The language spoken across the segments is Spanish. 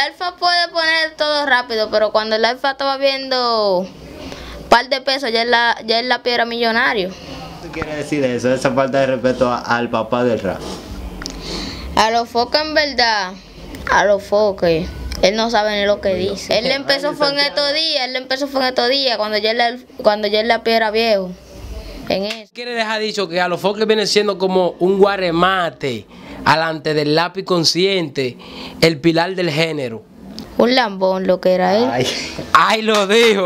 Alfa puede poner todo rápido, pero cuando el Alfa estaba viendo un par de pesos, ya el lápiz era millonario. ¿Qué quiere decir eso? Esa falta de respeto al papá del rap. A los foques, en verdad, a los foques, él no sabe ni lo que dice. Él empezó fue en estos días, cuando ya el lápiz era viejo. En eso. Quiere dejar dicho que a los foques viene siendo como un guaremate alante del lápiz consciente, el pilar del género. Un lambón lo que era él. Ay, lo dijo.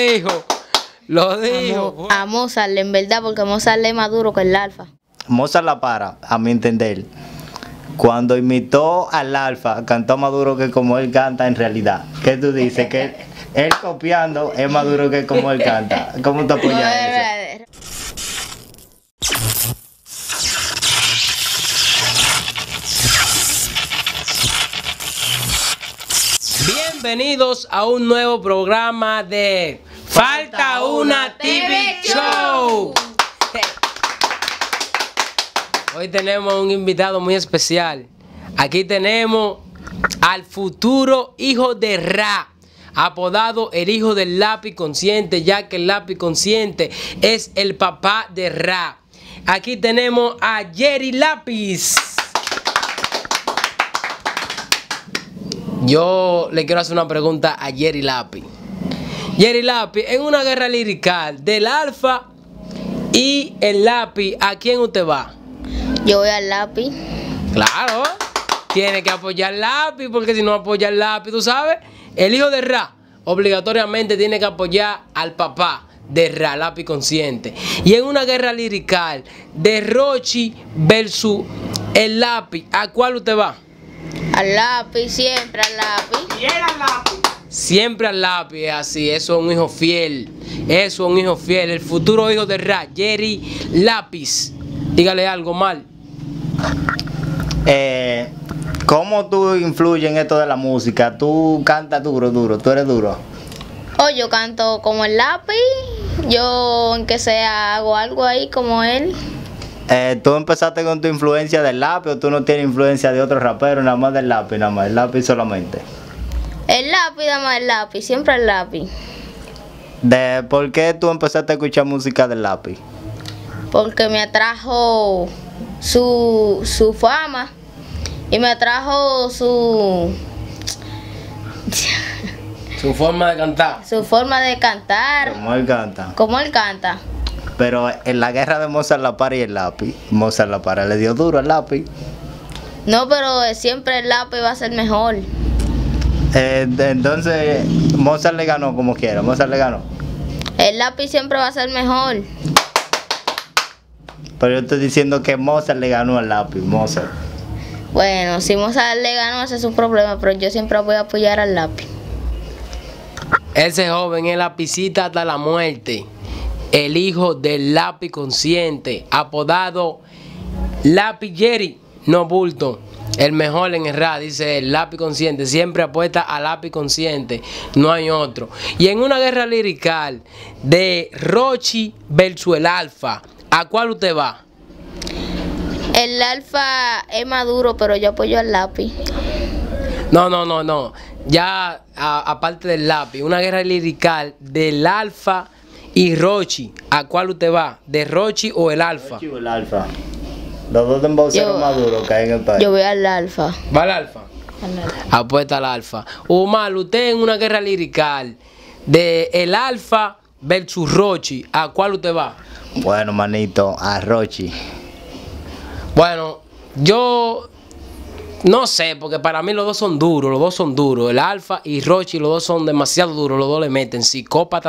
A Mozart, en verdad, porque Mozart es más duro que el Alfa. Mozart la para, a mi entender. Cuando imitó al Alfa, cantó más duro que como él canta en realidad. ¿Qué tú dices? Que él copiando es más duro que como él canta. ¿Cómo te apoyas eso? Bienvenidos a un nuevo programa de Falta una TV Show. Hoy tenemos un invitado muy especial. Aquí tenemos al futuro hijo de Ra, apodado el hijo del lápiz consciente, ya que el lápiz consciente es el papá de Ra. Aquí tenemos a Jerry Lápiz. Yo le quiero hacer una pregunta a Jerry Lápiz. Jerry Lápiz, en una guerra lirical del Alfa y el lápiz, ¿a quién usted va? Yo voy al lápiz. Claro, tiene que apoyar al lápiz, porque si no apoya al lápiz, tú sabes, el hijo de Ra obligatoriamente tiene que apoyar al papá de Ra, lápiz consciente. Y en una guerra lirical de Rochi versus el lápiz, ¿a cuál usted va? Al lápiz, siempre al lápiz. ¿Y él al lápiz? Siempre al lápiz, es así, eso es un hijo fiel. Eso es un hijo fiel, el futuro hijo de Ra, Jerry Lápiz. Dígale algo mal. ¿Cómo tú influyes en esto de la música? ¿Tú cantas duro, tú eres duro? Oh, yo canto como el lápiz. Yo, en que sea, hago algo ahí como él. ¿Tú empezaste con tu influencia del lápiz o tú no tienes influencia de otros raperos, nada más del lápiz, nada más, el lápiz solamente? El lápiz, nada más el lápiz, siempre el lápiz. ¿Por qué tú empezaste a escuchar música del lápiz? Porque me atrajo su fama y me atrajo su forma de cantar. Su forma de cantar. Como él canta. Como él canta. Pero en la guerra de Mozart la para y el lápiz, Mozart la para, le dio duro al lápiz. No, pero siempre el lápiz va a ser mejor. Entonces Mozart le ganó como quiera, Mozart le ganó. El lápiz siempre va a ser mejor. Pero yo estoy diciendo que Mozart le ganó al lápiz, Mozart. Bueno, si Mozart le ganó, ese es su problema, pero yo siempre voy a apoyar al lápiz. Ese joven es lapicita hasta la muerte. El hijo del lápiz consciente, apodado Lápiz Jerry, no bulto. El mejor en el rap, dice el lápiz consciente. Siempre apuesta al lápiz consciente, no hay otro. Y en una guerra lirical de Rochi versus el Alfa, ¿a cuál usted va? El Alfa es maduro, pero yo apoyo al lápiz. No. Ya aparte del lápiz, una guerra lirical del Alfa y Rochi, ¿a cuál usted va? ¿De Rochi o el Alfa? Rochi o el Alfa. Los dos embauceros más duros que hay en el país. Yo voy al Alfa. ¿Va al Alfa? Apuesta al Alfa. Omar, usted en una guerra lirical de el Alfa versus Rochi, ¿a cuál usted va? Bueno, manito, a Rochi. Bueno, yo no sé, porque para mí los dos son duros, el Alfa y Rochi, los dos son demasiado duros, los dos le meten psicópata.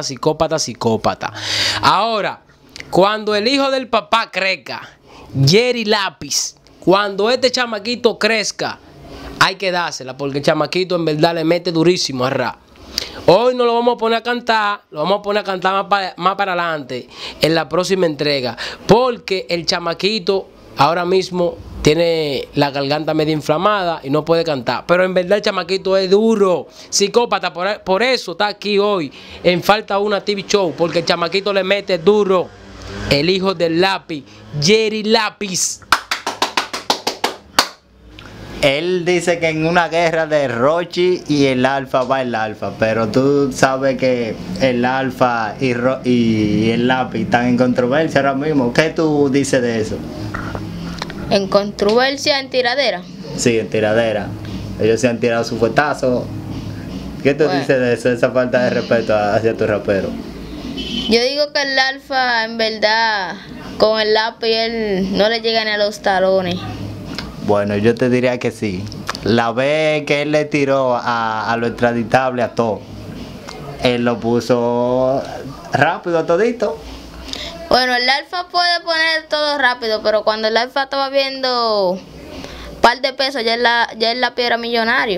Ahora, cuando el hijo del papá crezca, Jerry Lápiz, cuando este chamaquito crezca, hay que dársela, porque el chamaquito en verdad le mete durísimo a Ra. Hoy no lo vamos a poner a cantar, lo vamos a poner a cantar más para adelante, en la próxima entrega, porque el chamaquito ahora mismo tiene la garganta medio inflamada y no puede cantar. Pero en verdad el chamaquito es duro, psicópata, por eso está aquí hoy en Falta una TV Show, porque el chamaquito le mete duro. El hijo del lápiz, Jerry Lápiz. Él dice que en una guerra de Rochi y el Alfa va el Alfa, pero tú sabes que el Alfa y el Lápiz están en controversia ahora mismo. ¿Qué tú dices de eso? En controversia, en tiradera. Sí, en tiradera. Ellos se han tirado su fuetazo. ¿Qué tú dices de eso, esa falta de respeto hacia tu rapero? Yo digo que el Alfa, en verdad, con el Lápiz, él no le llega ni a los talones. Bueno, yo te diría que sí. La vez que él le tiró a lo extraditable a todo, él lo puso rápido a todito. Bueno, el Alfa puede poner todo rápido, pero cuando el Alfa estaba viendo un par de pesos, ya el Lápiz era millonario.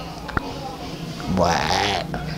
Bueno.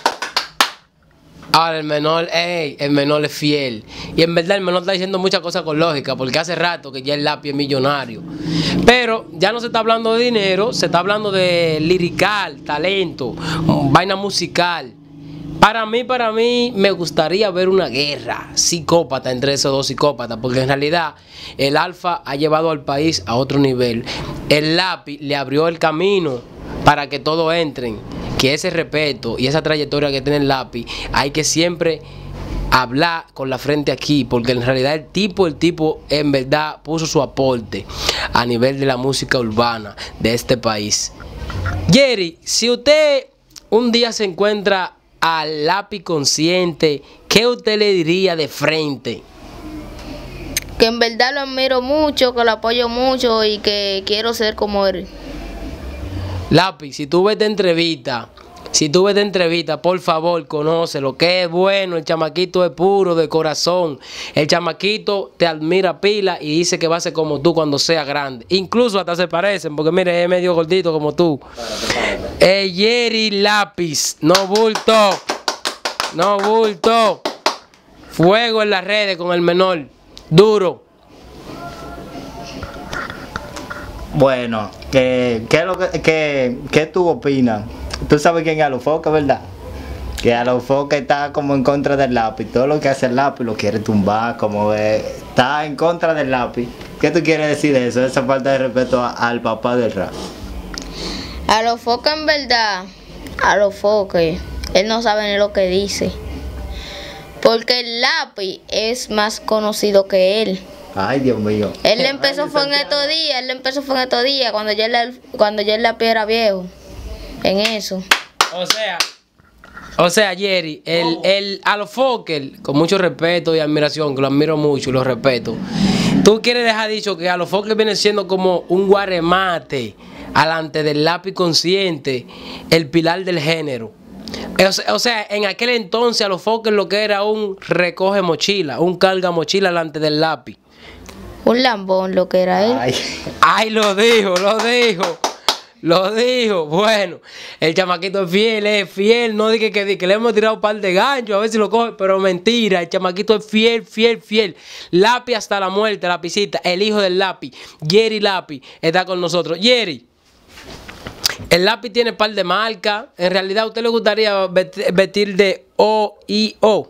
Ahora el menor es fiel. Y en verdad el menor está diciendo muchas cosas con lógica, porque hace rato que ya el Lápiz es millonario. Pero ya no se está hablando de dinero, se está hablando de lirical, talento, vaina musical. Para mí me gustaría ver una guerra psicópata entre esos dos psicópatas, porque en realidad el Alfa ha llevado al país a otro nivel. El Lápiz le abrió el camino para que todos entren, que ese respeto y esa trayectoria que tiene el Lápiz hay que siempre hablar con la frente aquí, porque en realidad el tipo en verdad puso su aporte a nivel de la música urbana de este país. Jerry, si usted un día se encuentra al Lápiz consciente, ¿qué usted le diría de frente? Que en verdad lo admiro mucho, que lo apoyo mucho y que quiero ser como él. Lápiz, si tú ves esta entrevista, por favor, conócelo, que es bueno, el chamaquito es puro de corazón, el chamaquito te admira pila y dice que va a ser como tú cuando sea grande, incluso hasta se parecen, porque mire, es medio gordito como tú. Jerry Lápiz, no bulto, fuego en las redes con el menor, duro. Bueno, ¿qué tú opinas? Tú sabes quién es Alofoque, ¿verdad? Que Alofoque está como en contra del Lápiz. Todo lo que hace el Lápiz lo quiere tumbar, como está en contra del Lápiz. ¿Qué tú quieres decir de eso? Esa falta de respeto al papá del rap. Alofoque, en verdad, Alofoque, él no sabe ni lo que dice. Porque el Lápiz es más conocido que él. Ay, Dios mío. Él empezó fue en estos días, cuando ya el Lápiz era viejo. En eso. O sea, Jerry, el Alofoque, con mucho respeto y admiración, que lo admiro mucho y lo respeto. Tú quieres dejar dicho que Alofoque viene siendo como un guaremate alante del Lápiz consciente, el pilar del género. O sea, en aquel entonces Alofoque lo que era un recoge mochila, un carga mochila alante del Lápiz. Un lambón lo que era él. Ay, lo dijo. Bueno, el chamaquito es fiel. No dije que le hemos tirado un par de ganchos a ver si lo coge, pero mentira. El chamaquito es fiel. Lápiz hasta la muerte, Lapicita, el hijo del Lápiz, Jerry Lápiz, está con nosotros. Jerry, el Lápiz tiene un par de marcas. En realidad, ¿a usted le gustaría vestir de O?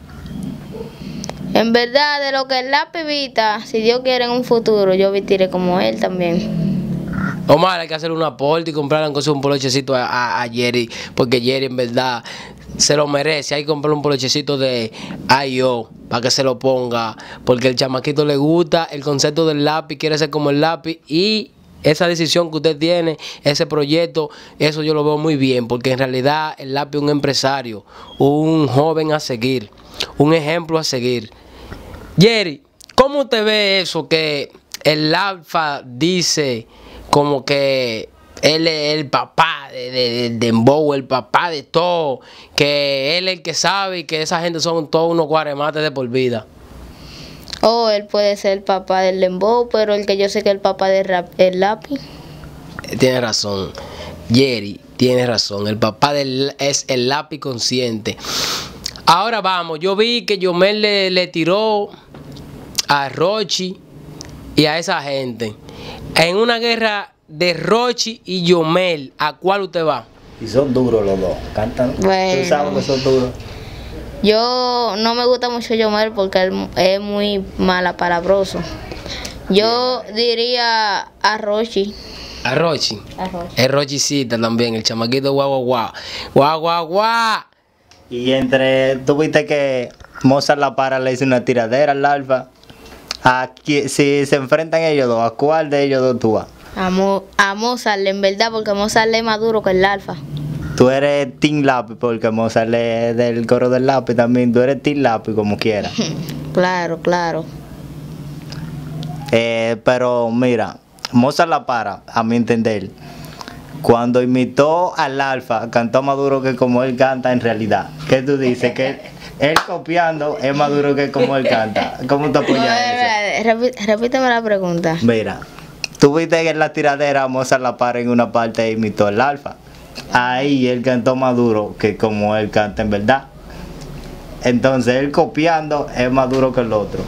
En verdad, de lo que el Lápiz vista, si Dios quiere en un futuro, yo vestiré como él también. Omar, hay que hacer un aporte y comprarle un polochecito a Jerry, porque Jerry en verdad se lo merece. Hay que comprarle un polochecito de I.O. para que se lo ponga, porque el chamaquito le gusta el concepto del Lápiz, quiere ser como el Lápiz, y esa decisión que usted tiene, ese proyecto, eso yo lo veo muy bien, porque en realidad el Lápiz es un empresario, un joven a seguir, un ejemplo a seguir. Jerry, ¿cómo usted ve eso que el Alfa dice como que él es el papá de Dembow, el papá de todo, que él es el que sabe y que esa gente son todos unos guaremates de por vida? Él puede ser el papá del Dembow, pero el que yo sé que el papá del rap es el Lápiz. Tiene razón, Jerry, tiene razón. El papá es el Lápiz consciente. Ahora vamos, yo vi que Yomel le tiró a Rochi y a esa gente. En una guerra de Rochi y Yomel, ¿a cuál usted va? Y son duros los dos, cantan. Bueno. Tú sabes que son duros. Yo no me gusta mucho Yomel porque él es muy malapalabroso. Yo diría a Rochi. A Rochi. A Rochi. Es Rochicita también, el chamaquito guau guau guau. Guau guau guau. Y tú viste que Mozart La Para le hizo una tiradera al Alfa. Si se enfrentan ellos dos, ¿a cuál de ellos dos tú vas? A Mozart, en verdad, porque Mozart es más duro que el Alfa. Tú eres Team Lápiz, porque Mozart es del coro del Lápiz también. Tú eres Team Lápiz, como quieras. Claro, claro. Pero mira, Mozart La Para, a mi entender, cuando imitó al Alfa, cantó más duro que como él canta en realidad. ¿Qué tú dices? Que él copiando es más duro que como él canta. ¿Cómo te apoyas eso? Repíteme la pregunta. Mira, tú viste que en la tiradera Mozart La Para en una parte imitó al Alfa. Ahí él cantó más duro que como él canta en verdad. Entonces él copiando es más duro que el otro.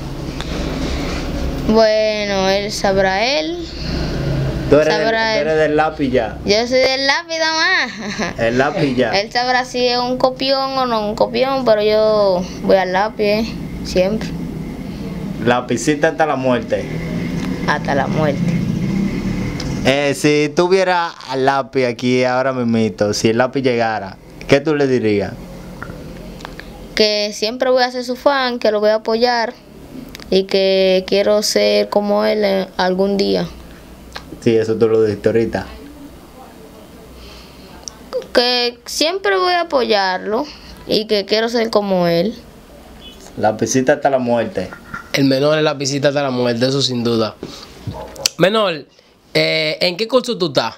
Bueno, él sabrá él. Tú eres del Lápiz ya. Yo soy del Lápiz nada más. El Lápiz ya. Él sabrá si es un copión o no un copión, pero yo voy al Lápiz, siempre. Lapicita hasta la muerte. Hasta la muerte. Si tuviera al Lápiz aquí ahora mismo, si el Lápiz llegara, ¿qué tú le dirías? Que siempre voy a ser su fan, que lo voy a apoyar y que quiero ser como él algún día. Sí, eso tú lo dijiste ahorita. Que siempre voy a apoyarlo y que quiero ser como él. Lapicita hasta la muerte. El menor es Lapicita hasta la muerte, eso sin duda. Menor, ¿en qué curso tú estás?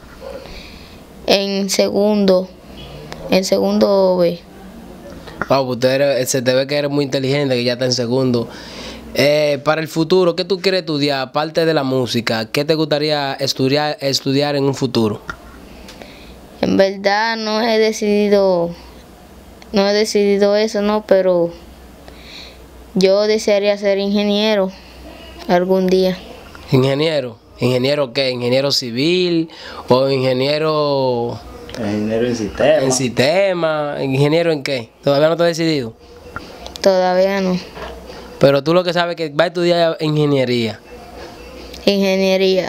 En segundo B. Wow, se te ve que eres muy inteligente, que ya está en segundo. Para el futuro, ¿qué tú quieres estudiar? Aparte de la música, ¿qué te gustaría estudiar en un futuro? En verdad no he decidido eso, no, pero yo desearía ser ingeniero algún día. ¿Ingeniero? ¿Ingeniero qué? ¿Ingeniero civil o ingeniero...? Ingeniero en sistema. ¿En sistema? ¿Ingeniero en qué? ¿Todavía no te has decidido? Todavía no. Pero tú lo que sabes es que vas a estudiar ingeniería. Ingeniería.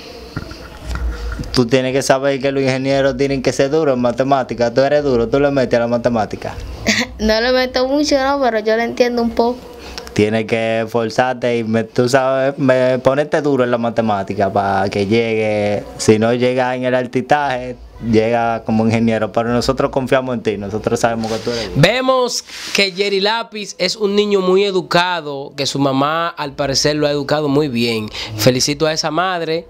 Tú tienes que saber que los ingenieros tienen que ser duros en matemáticas. Tú eres duro, tú le metes a la matemática. No le meto mucho, no, pero yo le entiendo un poco. Tienes que esforzarte y tú sabes, ponerte duro en la matemática para que llegue. Si no llega en el altitaje, llega como ingeniero. Pero nosotros confiamos en ti, nosotros sabemos que tú eres. Vemos que Jerry Lápiz es un niño muy educado, que su mamá al parecer lo ha educado muy bien. Felicito a esa madre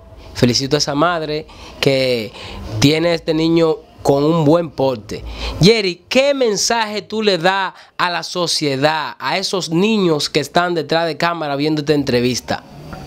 que tiene a este niño con un buen porte. Jerry, ¿qué mensaje tú le das a la sociedad, a esos niños que están detrás de cámara viendo esta entrevista?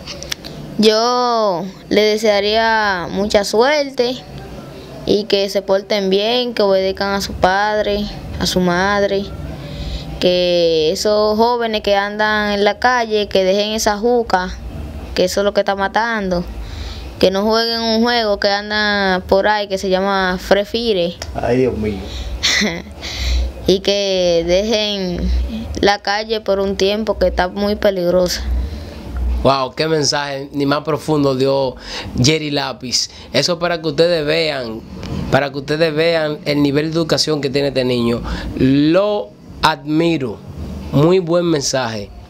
Yo le desearía mucha suerte y que se porten bien, que obedezcan a su padre, a su madre, que esos jóvenes que andan en la calle, que dejen esa juca, que eso es lo que está matando. Que no jueguen un juego que anda por ahí que se llama Free Fire. Ay, Dios mío. Y que dejen la calle por un tiempo que está muy peligrosa. Wow, qué mensaje ni más profundo dio Jerry Lápiz. Eso para que ustedes vean el nivel de educación que tiene este niño. Lo admiro. Muy buen mensaje.